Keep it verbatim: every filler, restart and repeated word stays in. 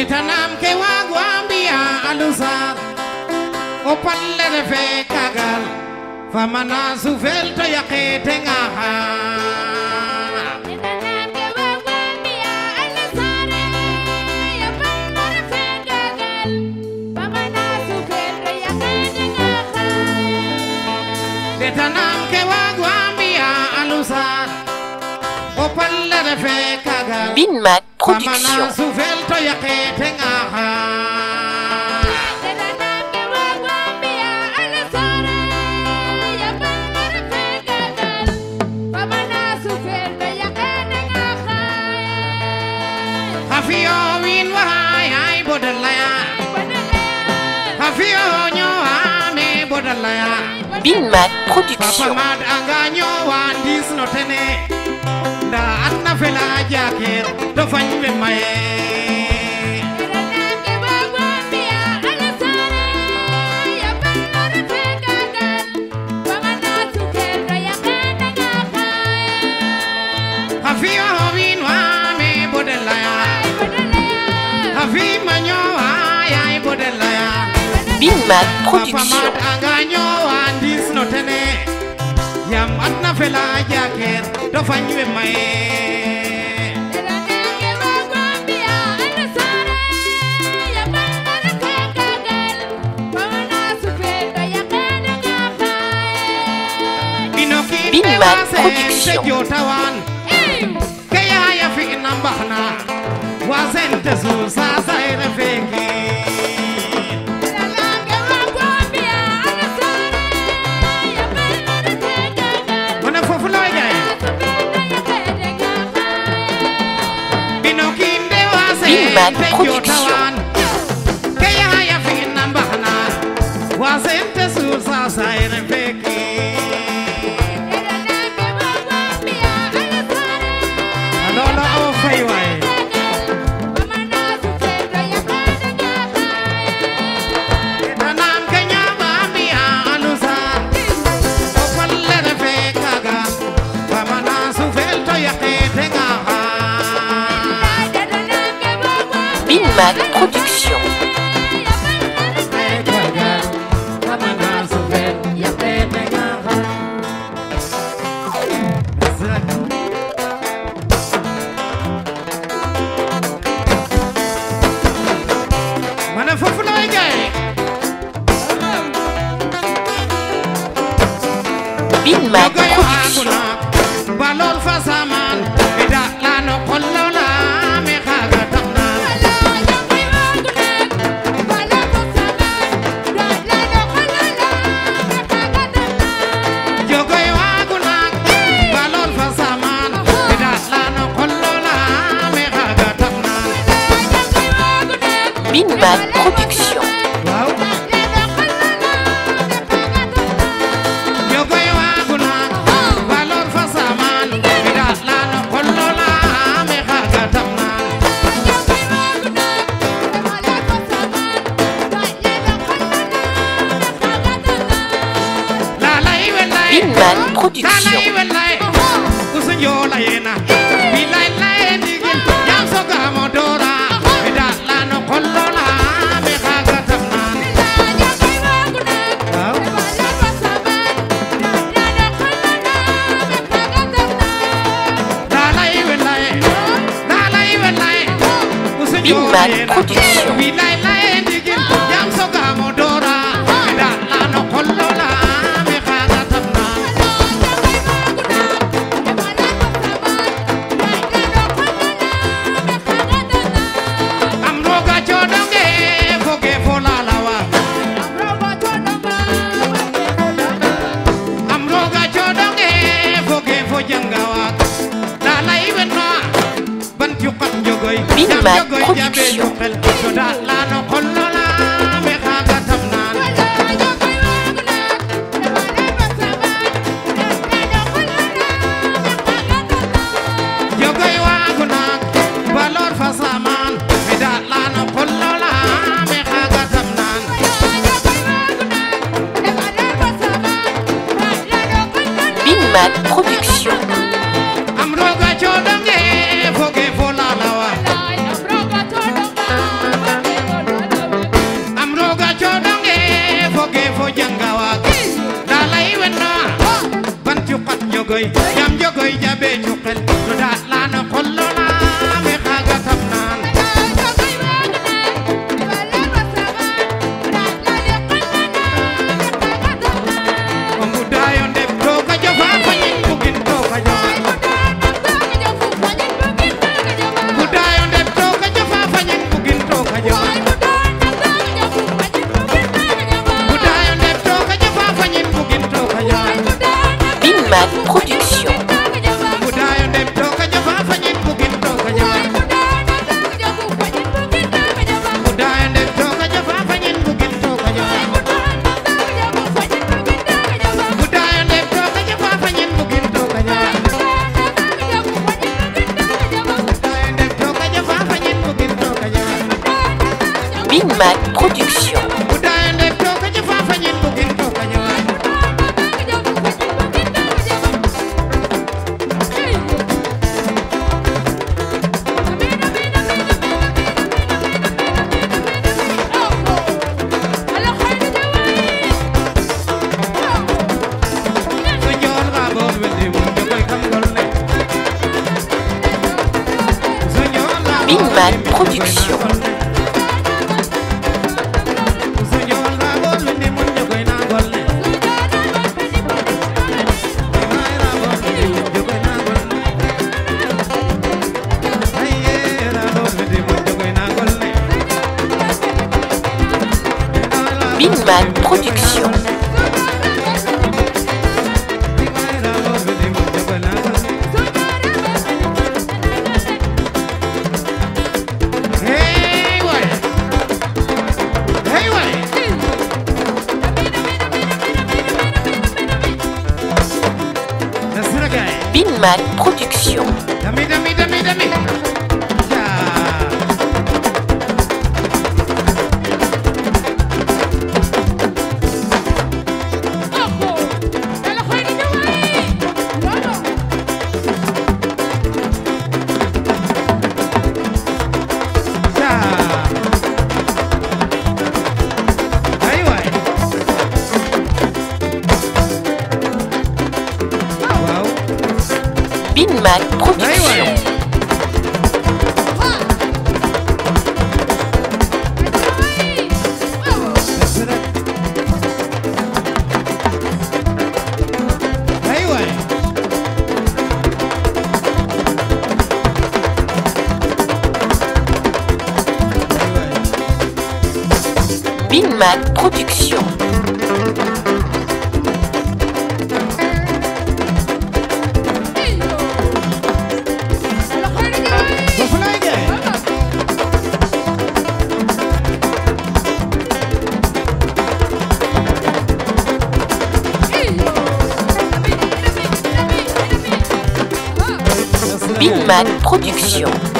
Litanam ke wagwambia alusar Opalle de fe kagal Famana sufel to yakete ngaha Litanam ke wagwambia alusar Opalle de fe kagal Famana sufel to yakete ngaha Litanam ke wagwambia alusar Opalle de fe kagal Binmac Production. Famana sufel to yakete ngaha Hafio win wahai ai bodalaya Hafio nyo ame bodalaya Binmac Papa Production. mad anganyo wan dis no tene Da anna fela jaket do fanywe mae Hafio win wame bodalaya Hafi manyo ai ai bodalaya Binmac Papa Production. mad anganyo wan dis no tene Yam anna fela jaket do fanywe mae Binmac Production. Jotawan Kaya ya fi nambahna Wazente zu sasa ere feki Wana fofula gay Binokinde Binmac wazente Production. jotawan Kaya ya fi nambahna Wazente zu sasa ere feki Lola o fayway Tanam kanya bambia alusa Opalle de fekaga Famana sufel to yakete ngaha Binmac Production. Fekaga Famana sufel yakete ngaha Mana fofu loy gay Binmac Yogoy Production. aguna balol fasaman ida lano kollola me khaga tamna Yogoy aguna balol fasaman ida lano kollola me khaga tamna Binmac Production. Wow Yogoy aguna balol fasaman ida lano kollola me khaga tamna La la iwelay Binmac Production. Lay welay Usun yo layena Bilay lay digil Yam soga modora Ida lano kollola me khaga tamnan Wow La lay welay La lay welay Usun yo Binmac layena Production. Bilay lay digil Yam soga modora Ida lano kollola me khaga tamnan Am roga chodonge foge folalawa Am roga chodonge foge fojangawa La la iwenna ban yukat jogoy Binmac jogoy jabe Production. yukal so da la no kollola me khaga tamnan jogoy waguna balor fasaman me da la no kollola me khaga tamnan Binmac Production. Am roga chodonge foge folalawa jogoy jam jogoy jabe ñuqel to da la no xollona me xaga tam naan o ngudayo ndeb to ka jofa fañin bugin to ka jofa ngudayo ndeb to ka jofa fañin bugin to ka jofa ngudayo ndeb to ka jofa fañin bugin to ka jofa Binman Production. ngudayo ndeb to ka jofa fañin bugin to ka jofa ngudayo ndeb to ka jofa fañin bugin to ka jofa ngudayo ndeb to ka jofa fañin bugin to ka jofa ngudayo ndeb to ka jofa fañin bugin to ka jofa Binman Production. ngudayo ndeb to ka jofa fañin bugin to ka jofa Señor Gabor wendi mun jogoy kam golne Señor Gabor Binman Production. Señor Gabor wendi mun jogoy na golne Ay Gabor wendi mun jogoy na golne Ay Gabor wendi mun jogoy na golne Binman Production. Ay Gabor wendi mun jogoy na golne Hey way Hey way Nasira gay Binman Production. Dami dami dami dami Ja Ja Ay way Wow Binman Ay Production. way Nasira Ay way Binman Production. Fofulay gay Binman Production.